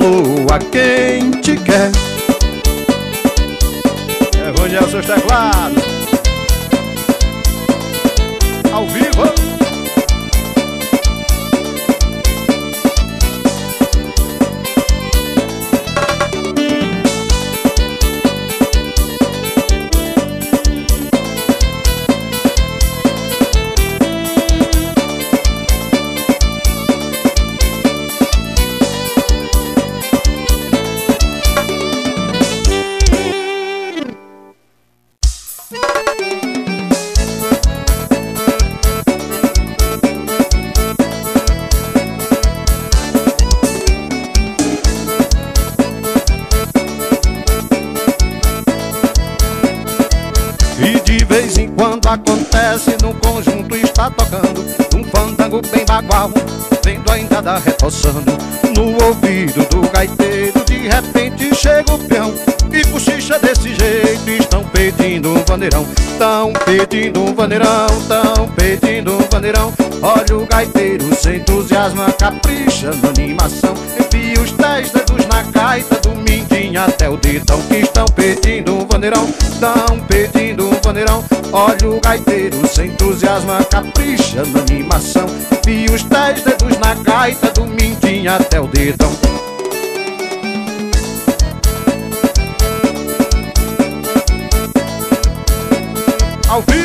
lua quem te quer. Onde é os seus teclados? Ao vivo. Quando acontece no conjunto está tocando um fandango bem bagual, vendo a indada retoçando no ouvido do gaiteiro. De repente chega o peão e cochicha desse jeito. Estão pedindo um vaneirão, tão pedindo um vaneirão, tão pedindo um vaneirão. Olha o gaiteiro se entusiasma, capricha na animação. Enfia os 10 dedos na gaita, do mindinho até o dedão. Que estão pedindo um vaneirão, tão pedindo um vaneirão. Olha o gaiteiro se entusiasma, capricha na animação. Enfia os 10 dedos na gaita, do mindinho até o dedão. Ao vivo.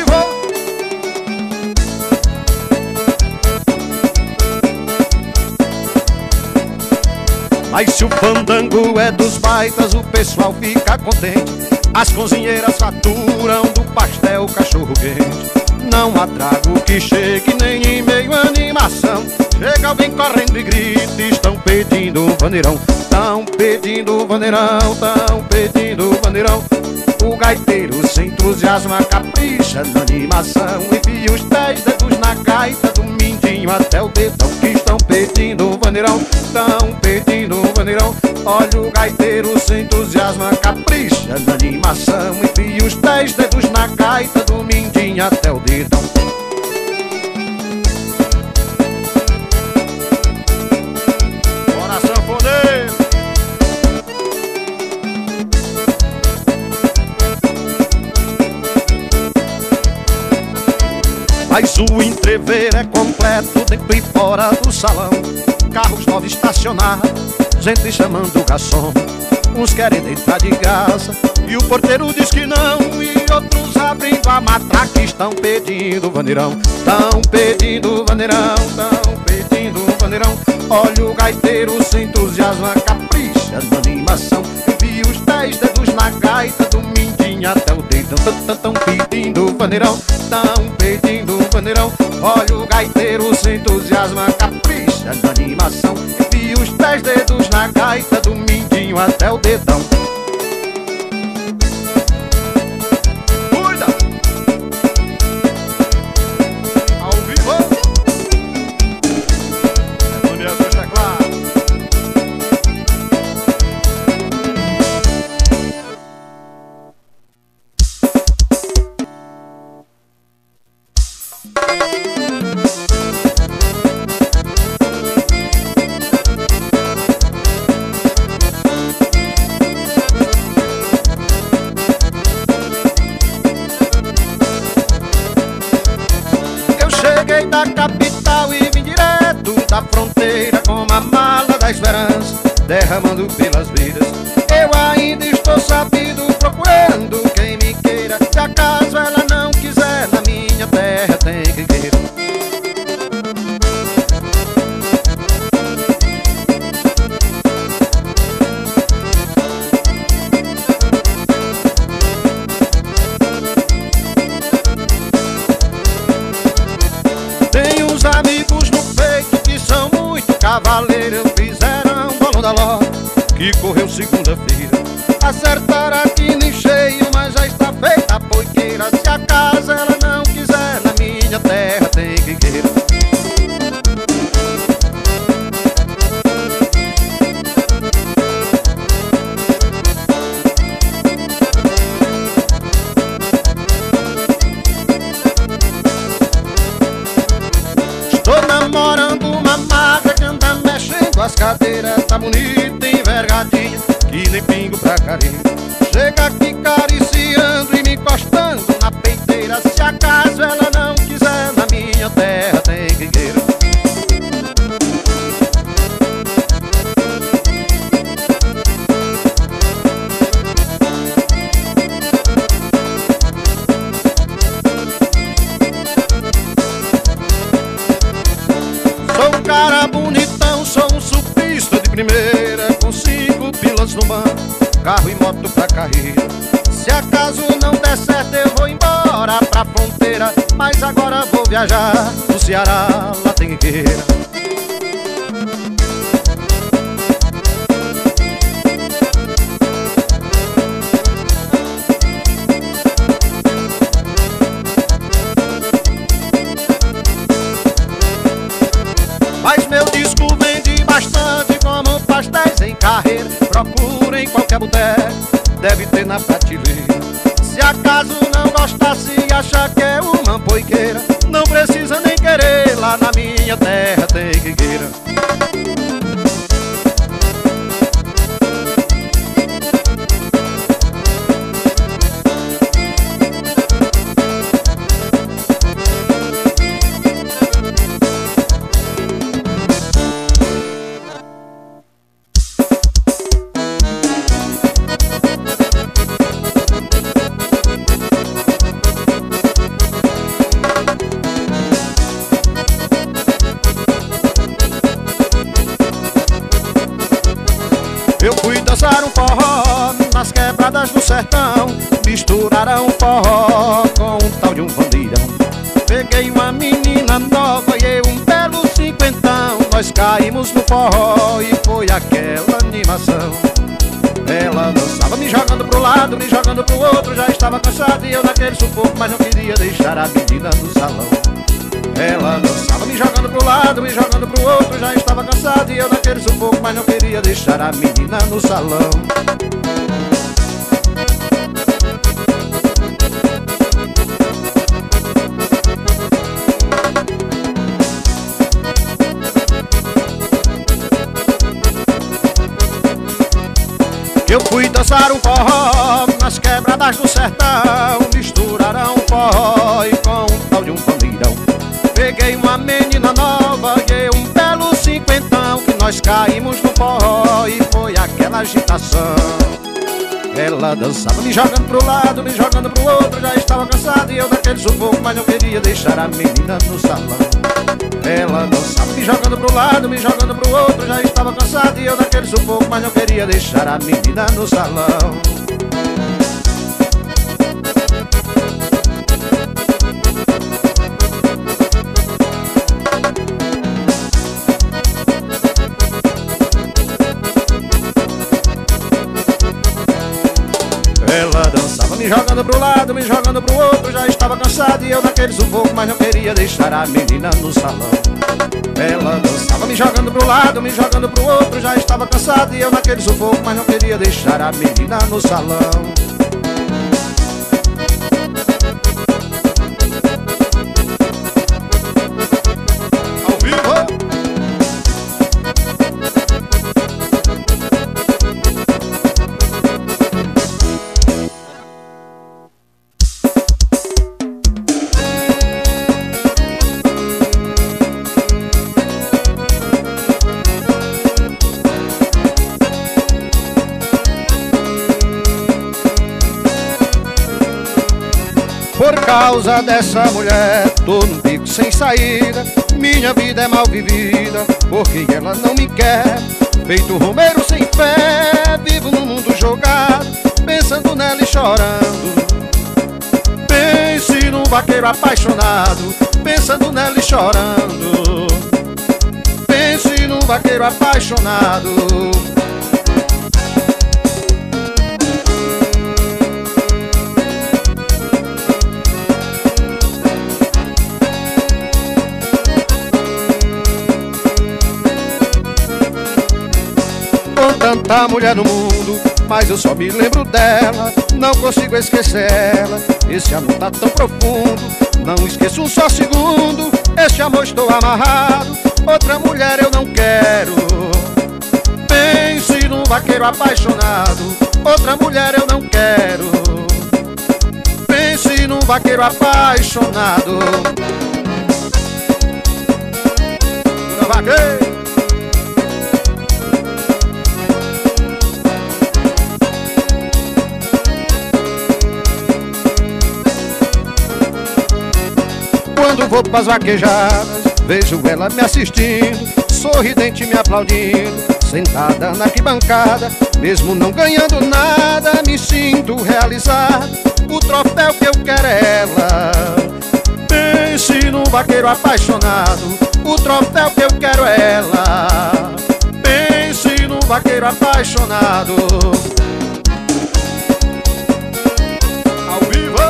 Mas se o fandango é dos baitas, o pessoal fica contente. As cozinheiras faturam do pastel cachorro quente. Não há trago que chegue nem em meio à animação. Chega alguém correndo e grita, estão pedindo um vaneirão, tão pedindo um vaneirão, tão pedindo um vaneirão. O gaiteiro se entusiasma, capricha na animação. Enfia os 10 dedos na gaita, do mindinho até o dedão. Que estão pedindo um vaneirão, tão pedindo um vaneirão. Olha o gaiteiro se entusiasma, capricha na animação. Enfia os 10 dedos na gaita, do mindinho até o dedão. Bora, sanfoneiro! Mas o entrever é completo dentro e fora do salão. Carros novos estacionados, gente chamando o garçom. Uns querem deitar de graça e o porteiro diz que não. E outros abrindo a matraca estão pedindo vaneirão, tão pedindo vaneirão, tão pedindo vaneirão. Olha o gaiteiro se entusiasma, capricha na animação. Enfia os 10 dedos na gaita, do mindinho até o dedão. Tão pedindo vaneirão, tão pedindo vaneirão. Olha o gaiteiro se entusiasma, capricha na animação. Enfia os 10 dedos na gaita, do mindinho até o dedão. Cuida! Ao vivo! É onde é os teclados? Cheguei da capital e vim direto da fronteira, com uma mala da esperança derramando pelas beiras. Eu ainda estou sabido, procurando quem me queira. Se acaso ela não quiser, na minha terra tem quem queira. Amigos no peito que são muito cavaleiros, fizeram bolão da loja que correu segunda-feira. Acertaram aqui nem cheio, mas já está feita a poiqueira. Se acaso ela não quiser, na minha terra tem quem queira. Estou namorando uma magra que anda mexendo as cadeiras. Tá bonita em envergadinha, que nem pingo pra carinho. Chega aqui cariciando e me encostando na peiteira. Se acaso ela não quiser, na minha terra tem figueira. Sou um cara bonitão, sou um surfista de primeira, com 5 pilas no banco, carro e moto pra carreira. Se acaso não der certo eu vou embora pra fronteira, mas agora vou viajar no Ceará, lá tem guerreira. Mas meu disco vende bastante como pastéis em carreira. Procura em qualquer boteco, deve ter na prateleira. Se acaso não gostasse e achar que é uma poiqueira, não precisa nem querer, lá na minha terra tem figueira. Eu fui dançar um forró nas quebradas do sertão, misturaram forró com um tal de um bandeirão. Peguei uma menina nova e eu um belo cinquentão. Nós caímos no forró e foi aquela animação. Ela dançava me jogando pro lado, me jogando pro outro. Já estava cansado e eu naquele sufoco, mas não queria deixar a menina no salão. Ela dançava me jogando pro lado, me jogando pro outro. Já estava cansado e eu naquele sufoco, mas não queria deixar a menina no salão. Eu fui dançar um forró nas quebradas do sertão, misturaram forró e com um tal de um bandeirão. Peguei uma menina nova e um belo cinquentão, que nós caímos no forró e foi aquela agitação. Ela dançava me jogando pro lado, me jogando pro outro. Já estava cansado e eu daquele sufoco, mas não queria deixar a menina no salão. Ela dançava me jogando pro lado, me jogando pro outro. Já estava cansado e eu daquele sufoco, mas não queria deixar a menina no salão. Ela dançava me jogando pro lado, me jogando pro outro. Já estava cansado e eu naquele sufoco, mas não queria deixar a menina no salão. Ela dançava me jogando pro lado, me jogando pro outro. Já estava cansado e eu naquele sufoco, mas não queria deixar a menina no salão. Ao vivo! Por causa dessa mulher, tô num bico sem saída. Minha vida é mal vivida, porque ela não me quer. Feito Romeiro sem fé, vivo num mundo jogado, pensando nela e chorando. Pense num vaqueiro apaixonado, pensando nela e chorando. Pense num vaqueiro apaixonado. Tanta mulher no mundo, mas eu só me lembro dela. Não consigo esquecer ela, esse amor tá tão profundo. Não esqueço um só segundo, esse amor estou amarrado. Outra mulher eu não quero. Pense num vaqueiro apaixonado, outra mulher eu não quero. Pense num vaqueiro apaixonado. Vaqueiro. Quando vou pras vaquejadas, vejo ela me assistindo, sorridente me aplaudindo, sentada na arquibancada. Mesmo não ganhando nada, me sinto realizado. O troféu que eu quero é ela. Pense num vaqueiro apaixonado, o troféu que eu quero é ela. Pense num vaqueiro apaixonado. Ao vivo.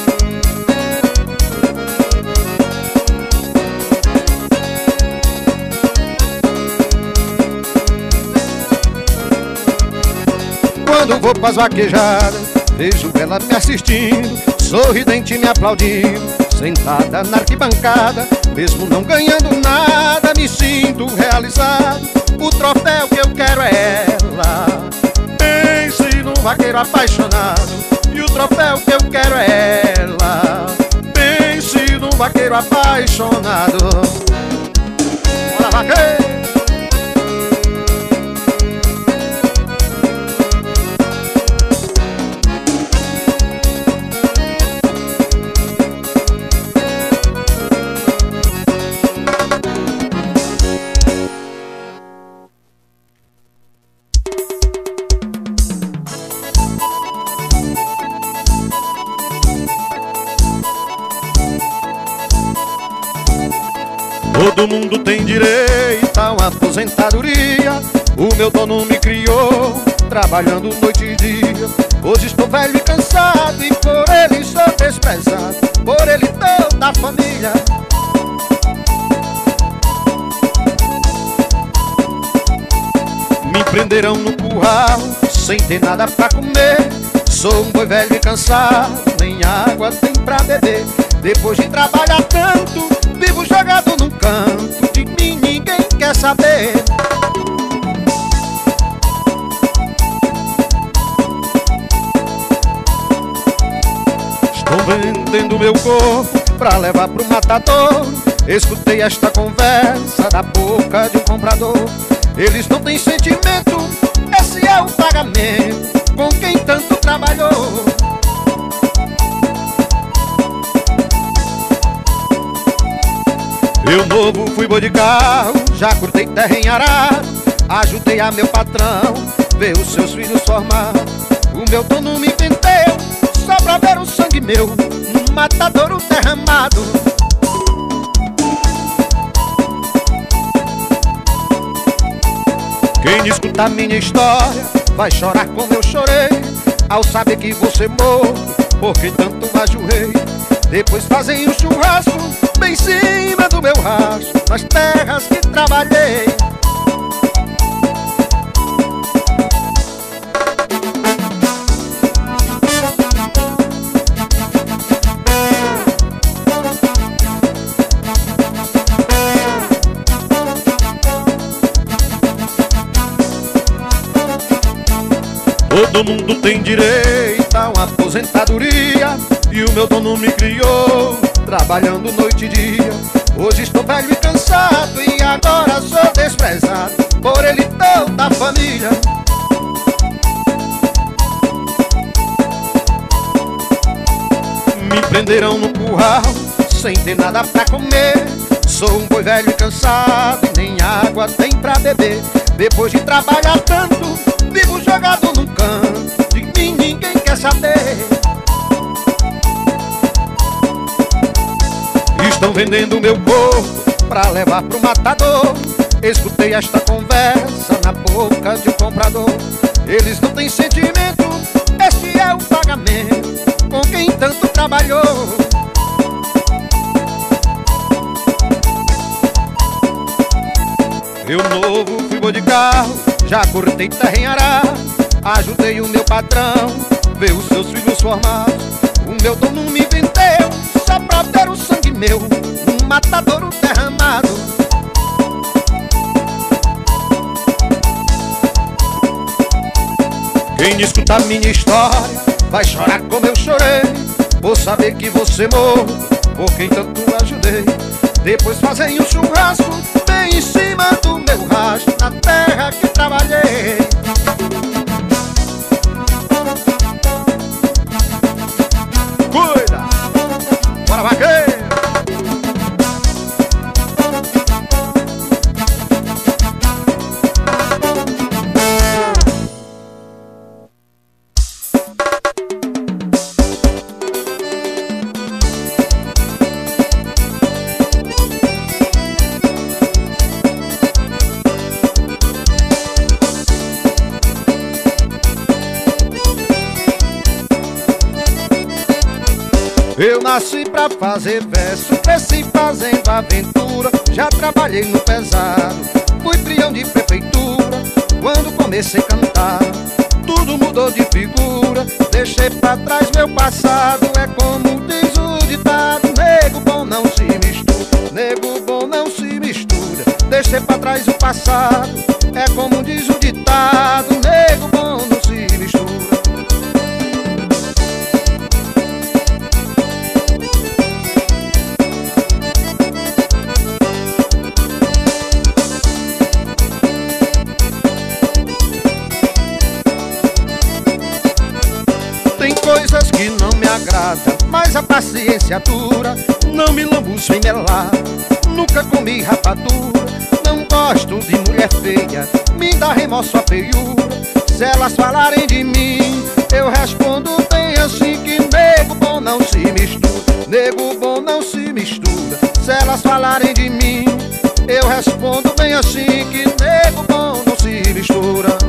Quando vou pras vaquejadas, vejo ela me assistindo, sorridente me aplaudindo, sentada na arquibancada. Mesmo não ganhando nada, me sinto realizado. O troféu que eu quero é ela. Pense num vaqueiro apaixonado, e o troféu que eu quero é ela. Pense num vaqueiro apaixonado. Bora, vaqueiro! Todo mundo tem direito a uma aposentadoria. O meu dono me criou, trabalhando noite e dia. Hoje estou velho e cansado, e por ele sou desprezado, por ele toda a família. Me prenderão no curral, sem ter nada pra comer. Sou um boi velho e cansado, nem água tem pra beber. Depois de trabalhar tanto, vivo jogado num canto, de mim ninguém quer saber. Estou vendendo meu corpo pra levar pro matador. Escutei esta conversa da boca de um comprador. Eles não têm sentimento, esse é o pagamento com quem tanto trabalhou. Eu novo fui boi de carro, já cortei terra em arado, ajudei a meu patrão ver os seus filhos formar. O meu dono me vendeu só pra ver o sangue meu no matadouro derramado. Quem escuta minha história vai chorar como eu chorei, ao saber que você morto, porque tanto ajurrei. Depois fazem um churrasco bem em cima do meu rastro, nas terras que trabalhei. Todo mundo tem direito a uma aposentadoria, e o meu dono me criou, trabalhando noite e dia. Hoje estou velho e cansado, e agora sou desprezado, por ele toda a família. Me prenderão no curral, sem ter nada pra comer. Sou um boi velho e cansado, e nem água tem pra beber. Depois de trabalhar tanto, vivo jogado num canto, de mim ninguém quer saber. Estão vendendo meu corpo pra levar pro matador. Escutei esta conversa na boca de um comprador. Eles não têm sentimento, este é o pagamento com quem tanto trabalhou. Eu novo fui boi de carro, já cortei terra em arado, ajudei o meu patrão ver os seus filhos formados. O meu dono me vendeu só pra ver o sangue meu num matadouro derramado. Quem escuta minha história vai chorar como eu chorei, por saber que você morreu, por quem tanto ajudei. Depois fazem um churrasco bem em cima do meu rastro, na terra que trabalhei. Cuida! Bora, vaqueiro! Eu nasci pra fazer verso, cresci fazendo aventura. Já trabalhei no pesado, fui peão de prefeitura. Quando comecei a cantar, tudo mudou de figura. Deixei pra trás meu passado, é como diz o ditado: nego bom não se mistura, nego bom não se mistura. Deixei pra trás o passado, é como diz o ditado: nego bom não se mistura. Coisas que não me agradam, mas a paciência dura. Não me lambuço em melar, nunca comi rapadura. Não gosto de mulher feia, me dá remorso a feiura. Se elas falarem de mim, eu respondo bem assim: que nego bom não se mistura, nego bom não se mistura. Se elas falarem de mim, eu respondo bem assim: que nego bom não se mistura.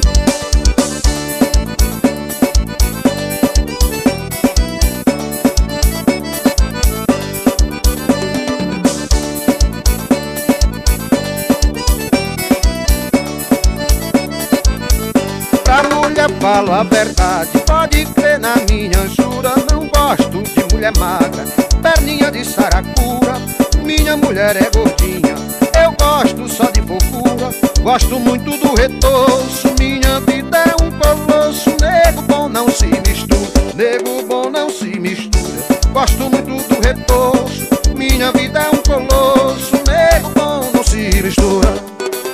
Falo a verdade, pode crer na minha jura. Não gosto de mulher magra, perninha de saracura. Minha mulher é gordinha, eu gosto só de fofura. Gosto muito do retoço, minha vida é um colosso. Nego bom não se mistura, nego bom não se mistura. Gosto muito do retoço, minha vida é um colosso. Nego bom não se mistura.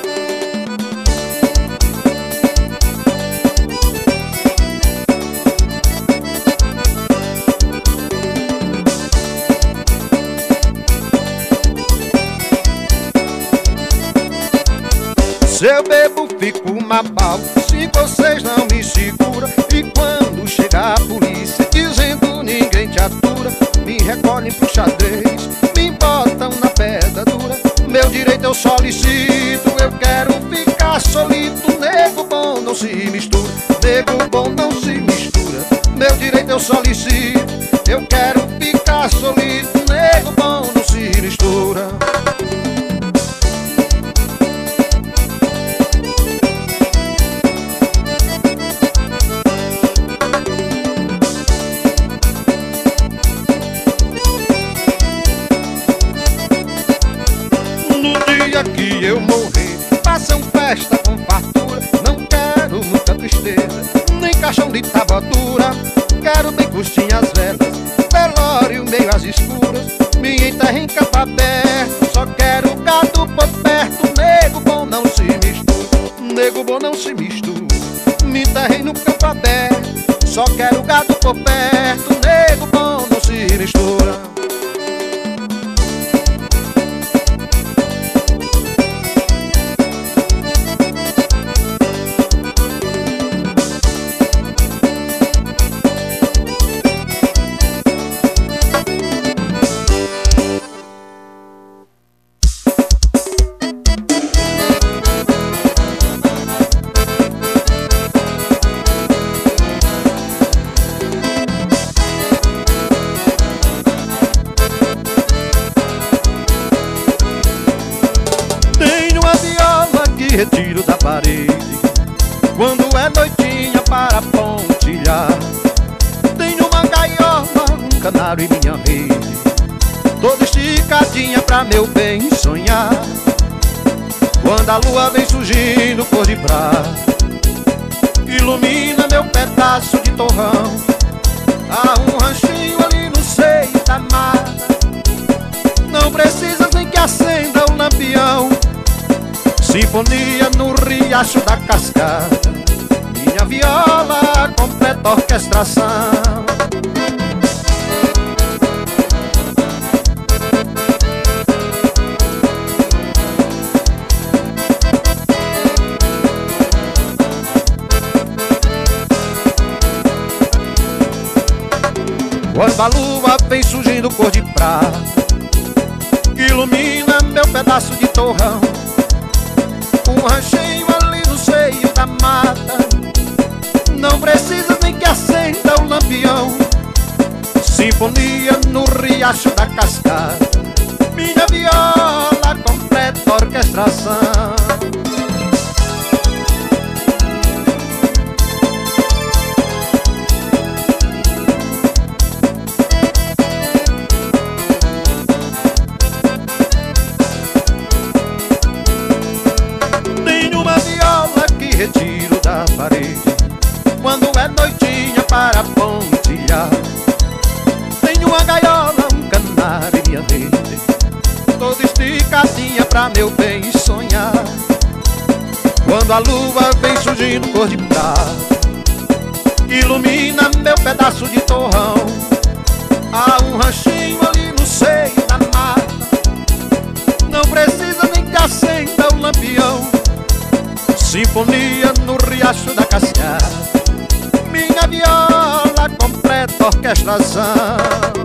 Se eu bebo, fico mabal, se vocês não me seguram. E quando chega a polícia dizendo ninguém te atura, me recolhem pro xadrez, me botam na pedra dura. Meu direito eu solicito, eu quero ficar solito. Nego bom não se mistura, nego bom não se mistura. Meu direito eu solicito, eu quero ficar solito. Nego bom não se mistura. Que eu morrer, façam festa com fartura. Não quero muita tristeza, nem caixão de tábua dura. Quero bem coxinhas velas, velório meio às escuras. Me enterra em campo aberto, só quero gado por perto. Nego bom não se mistura, nego bom não se mistura. Me enterrem no campo aberto, só quero gado por perto. Nego bom não se mistura. Retiro da parede quando é noitinha para pontilhar. Tenho uma gaiola, um canário e minha rede, toda esticadinha pra meu bem sonhar. Quando a lua vem surgindo cor de prata, ilumina meu pedaço de torrão. Há um ranchinho ali no seio da mata, não precisas nem que acenda o lampião. Sinfonia no riacho da cascata, minha viola completa a orquestração. Quando a lua vem surgindo cor de prata, ilumina meu pedaço de torrão. Um ranchinho ali no seio da mata, não precisa nem que acenda o lampião. Sinfonia no riacho da cascata, minha viola completa a orquestração. Retiro da parede quando é noitinha para pontear. Tenho uma gaiola, um canário e minha verde, toda esticadinha pra meu bem sonhar. Quando a lua vem surgindo cor de prata, ilumina meu pedaço de torrão. Há um ranchinho ali no seio da mata, não precisa nem que acenda o lampião. Sinfonia no riacho da cascata, minha viola completa a orquestração.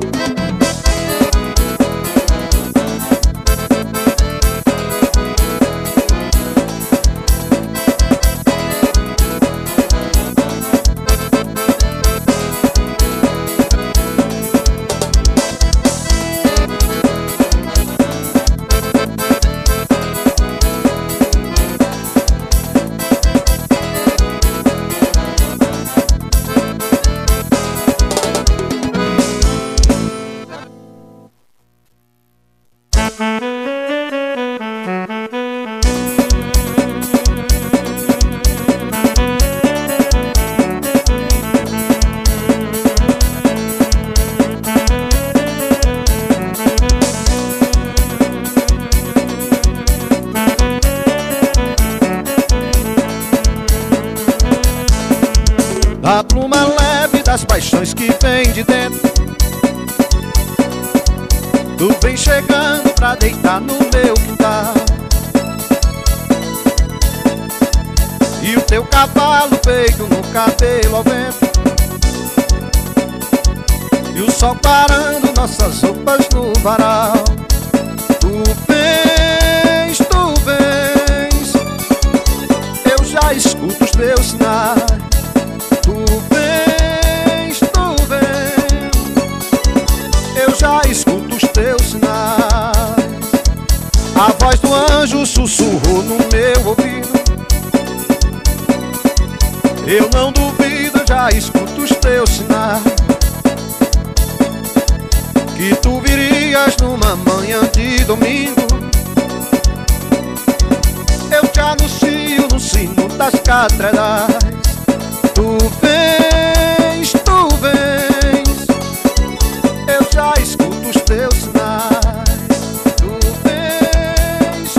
A pluma leve das paixões que vem de dentro, tu vem chegando pra deitar no meu quintal. E o teu cavalo feito no cabelo ao vento, e o sol parando nossas roupas no varal. Tu vens, eu já escuto os teus sinais. Tu vens, eu já escuto os teus sinais. A voz do anjo sussurrou no meu ouvido, eu não duvido, já escuto os teus sinais. Que tu virias numa manhã de domingo, eu te anuncio no sino das catedrais. Tu vens, eu já escuto os teus sinais. Tu vens,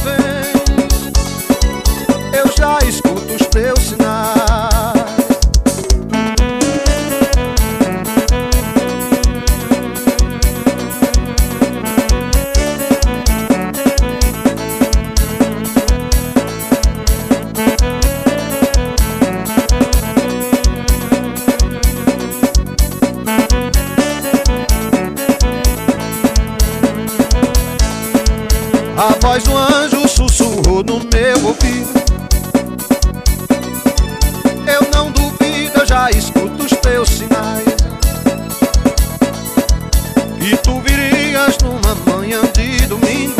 eu já escuto os teus sinais. A voz do anjo sussurrou no meu ouvido, eu não duvido, eu já escuto os teus sinais. E tu virias numa manhã de domingo,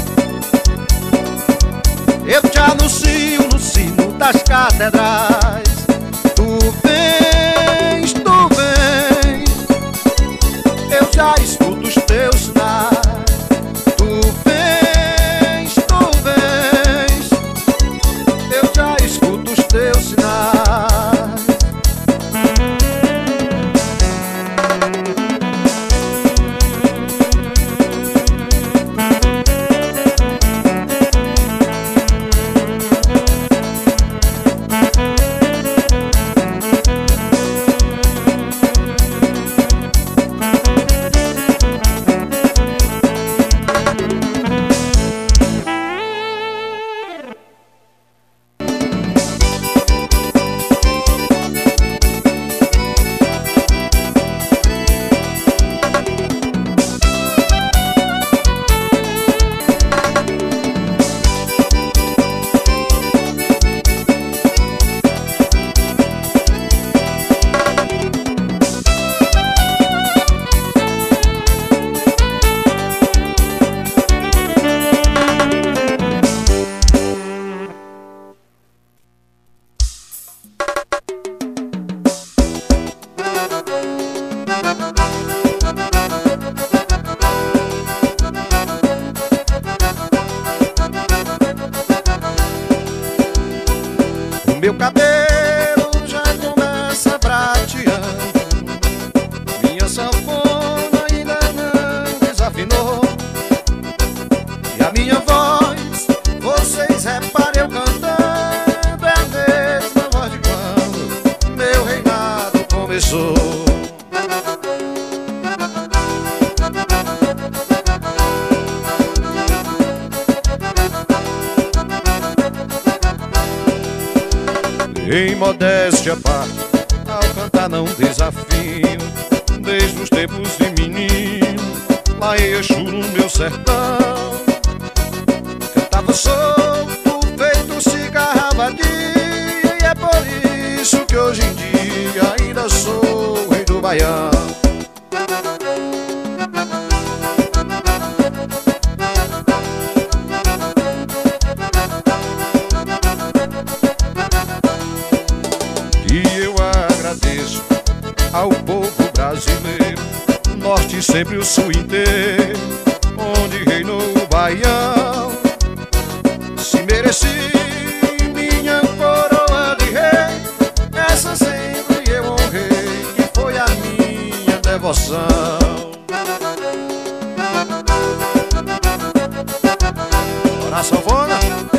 eu te anuncio no sino das catedrais. Tu vens, eu já escuto os teus sinais. meu cabelo já começa prateando, minha sanfona ainda não desafinou, e a minha voz, vocês reparem eu cantando, é a mesma voz de quando meu reinado começou. Em modéstia à parte, ao cantar não desafio, desde os tempos de menino, lá em Exu no meu sertão, cantava solto, feito cigarro vadia, e é por isso que hoje em dia ainda sou o rei do baião. E eu agradeço ao povo brasileiro, norte sempre o sul inteiro, onde reinou o baião. Se mereci minha coroa de rei, essa sempre eu honrei, que foi a minha devoção. Ora, sanfona.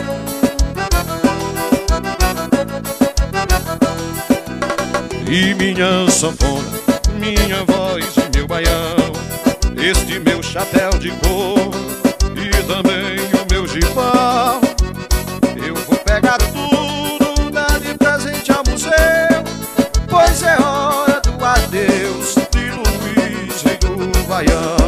E minha sanfona, minha voz e meu baião, este meu chapéu de couro e também o meu gibão, eu vou pegar tudo, dar de presente ao museu, pois é hora do adeus de Luiz, rei do baião.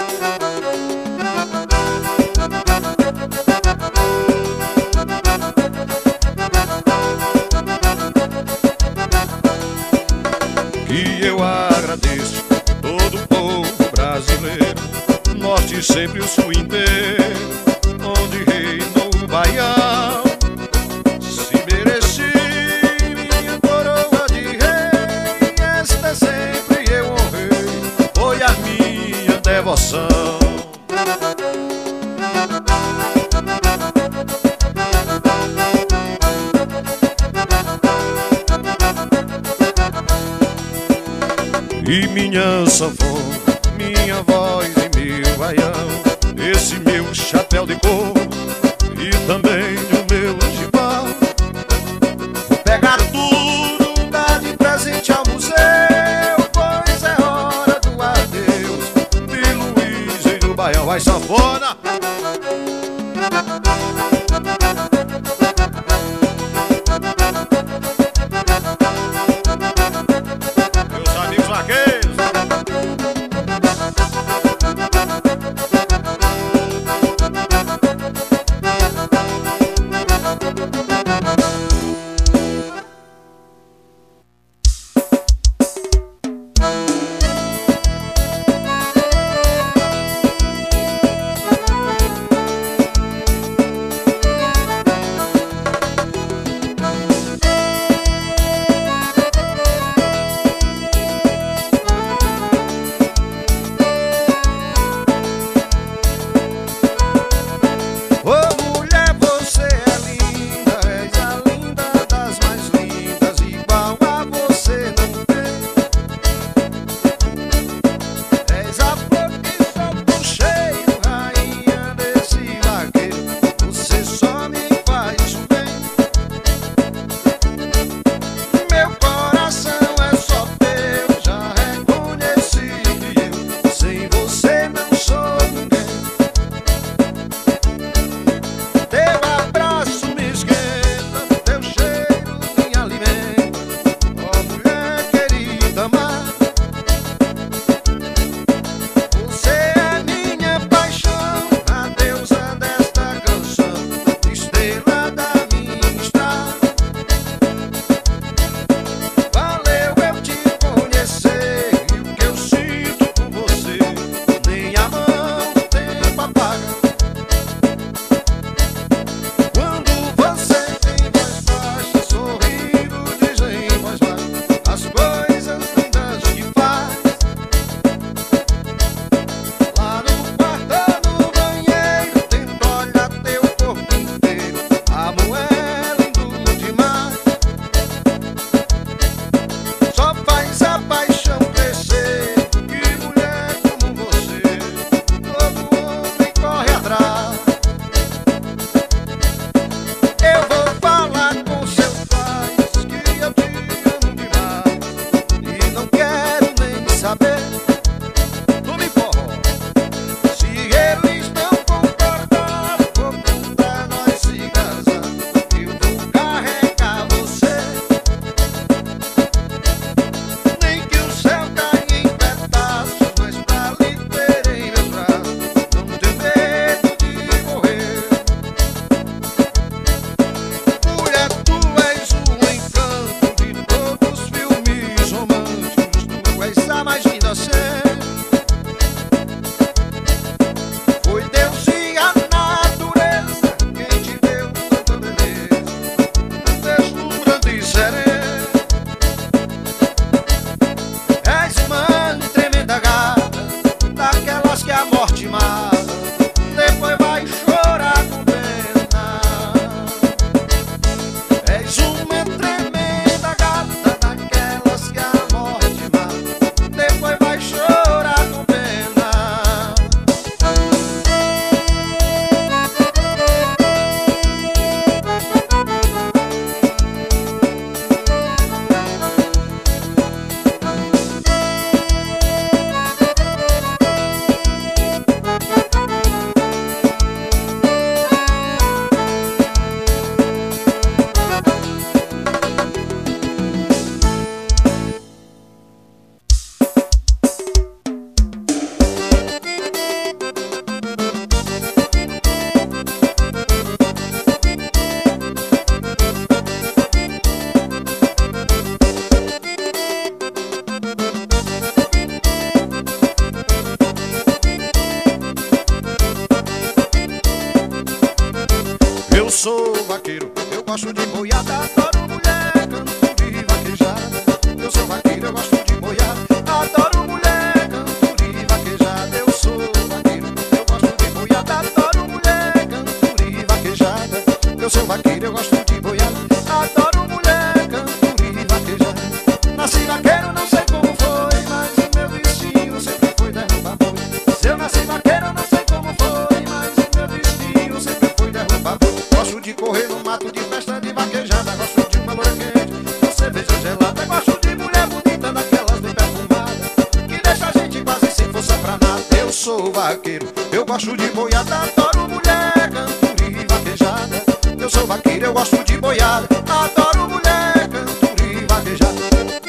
E eu agradeço todo o povo brasileiro, norte sempre o sul inteiro, onde reinou o baião. Se mereci minha coroa de rei, esta sempre eu honrei, foi a minha devoção. E minha sanfona, minha voz e meu baião, esse meu chapéu de couro e também o meu gibão, vou pegar tudo, dar de presente ao museu, pois é hora do adeus de Luiz, rei do baião. Vai, sanfona! gosto de boiada, adoro mulher, canto e vaquejada. Eu sou vaqueiro, eu gosto de boiada, adoro mulher, canto e vaquejada. Eu sou vaqueiro, eu gosto de boiada, adoro mulher, canto e vaquejada. Eu sou vaqueiro, eu gosto de boiada, adoro mulher, canto e vaquejada. Nasci vaqueiro, não sei como foi, mas o meu destino sempre foi derrubar boi. Se eu nasci vaqueiro, não sei como foi, mas o meu destino sempre foi derrubar boi. Gosto de correr no mato, de festa, de vaquejada. Gosto de uma loura quente, uma cerveja gelada. Gosto de mulher bonita, daquelas bem perfumadas, que deixa a gente quase sem força pra nada. Eu sou vaqueiro, eu gosto de boiada, adoro mulher, canto e vaquejada. Eu sou vaqueiro, eu gosto de boiada, adoro mulher, canto e vaquejada.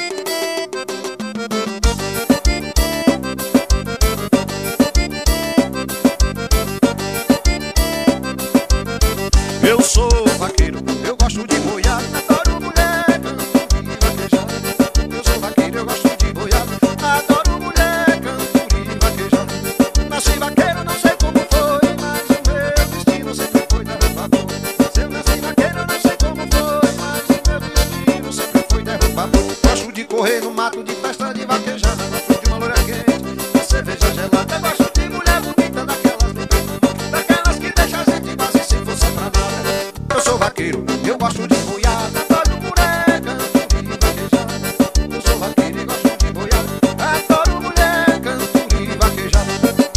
Eu sou vaqueiro, eu gosto de boiada, adoro mulher, canto e vaquejada. Eu sou vaqueiro, eu gosto de boiada, adoro mulher, canto e vaquejada. Nasci vaqueiro, não sei como foi, mas o meu destino sempre foi derrubar boi. Se eu nasci vaqueiro, não sei como foi, mas o meu destino sempre foi derrubar boi. Gosto de correr no mato, de festa, de vaquejada. Gosto de uma loura quente, uma cerveja gelada. Gosto de mulher bonita, daquelas bem perfumadas, daquelas que deixa a gente quase sem força pra nada. Eu sou vaqueiro, eu gosto de boiada, adoro mulher, canto e vaquejada. Eu sou vaqueiro e gosto de boiada, adoro mulher, canto e vaquejada.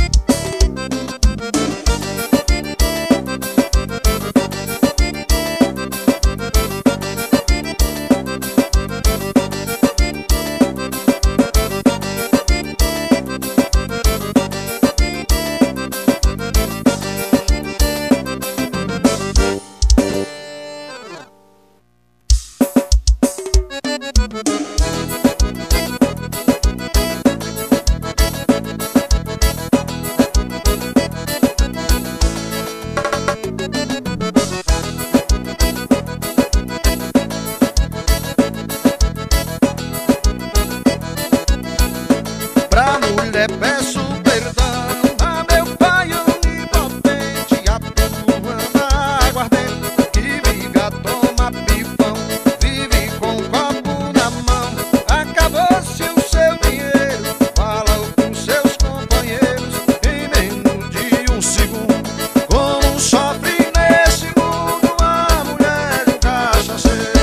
Pra mulher peço perdão, a meu pai onipotente, a tua aguardente, que briga, toma pifão, vive com um copo na mão. Acabou-se o seu dinheiro, fala com seus companheiros, em menos de um segundo. Como sofre nesse mundo a mulher do cachaceiro.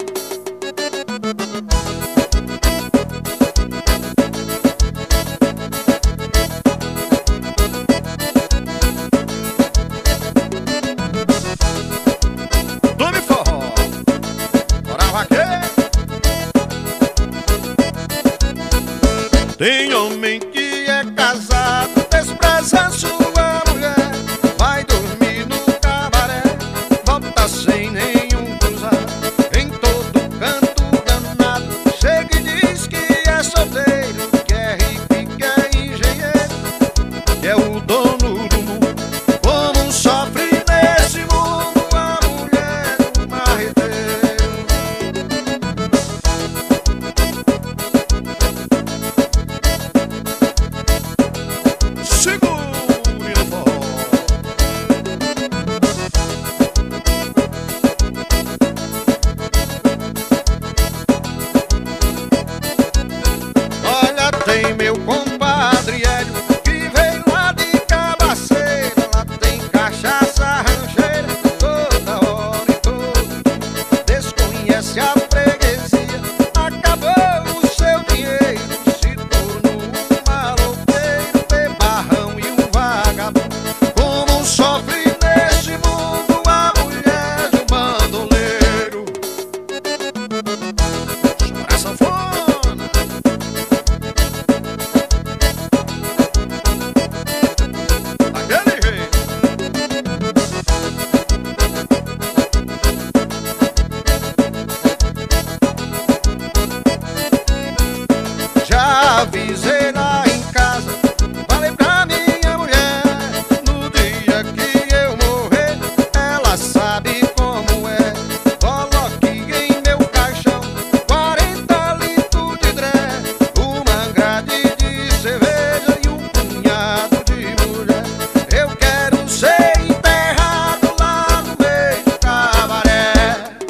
Tome forró, bora vaqueiro. Tem homem que é casado, despreza sua mulher, vai dormir no cabaré, volta sem nenhum cruzado, em todo canto danado. Chega e diz que é solteiro, que é rico e que é engenheiro, que é o dono do mundo. Como sofre nesse mundo a mulher do marreteiro. Segure no forró. Olha, tem meu compadre Hélio, que veio lá de Cabaceira. Lá tem cachaça rancheira, toda hora e todo dia. Desconhece a freguesia, acabou o seu dinheiro, se tornou um maloqueiro, bebarrão e um vagabundo. Como sofre nesse mundo a mulher do bandoleiro. Chora sanfona, daquele jeito. Já avisei lá em casa, falei pra minha mulher, no dia que eu morrer, ela sabe como é. Coloque em meu caixão 40 litros de dré, uma grade de cerveja e um punhado de mulher. Eu quero ser enterrado lá no meio do cabaré.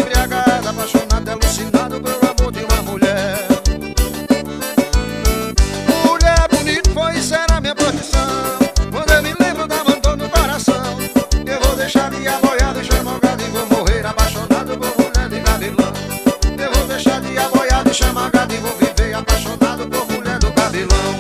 embriagado, apaixonado, alucinado pelo amor de uma mulher. Mulher bonita foi e será minha profissão. Quando eu me lembro da dor no coração, eu vou deixar de aboiado e chamogado e vou morrer apaixonado por mulher de gavilão. Eu vou deixar de aboiado e chamogado e vou viver apaixonado por mulher do gavilão.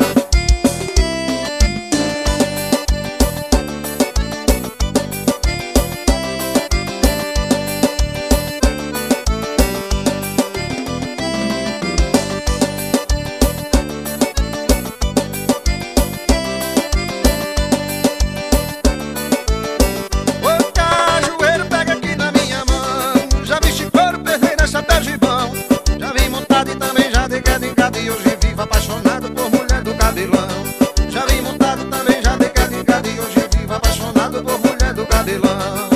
Já vim montado e também já de queda em cada e hoje vivo apaixonado por mulher do cabelão. Já vim montado também já de queda em cada e hoje vivo apaixonado por mulher do cabelão.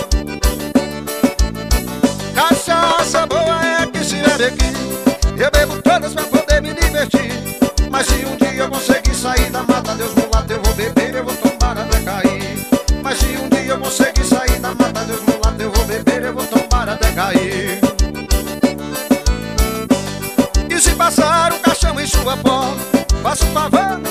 Cachaça boa é que se bebe aqui, eu bebo todas pra poder me divertir. Mas se um dia eu conseguir sair da mata, Deus mulato, eu vou beber, eu vou tomar até cair. Mas se um dia eu conseguir sair da mata, Deus mulato, eu vou beber, eu vou tomar até cair. Se passar o caixão em sua porta, faça um favor,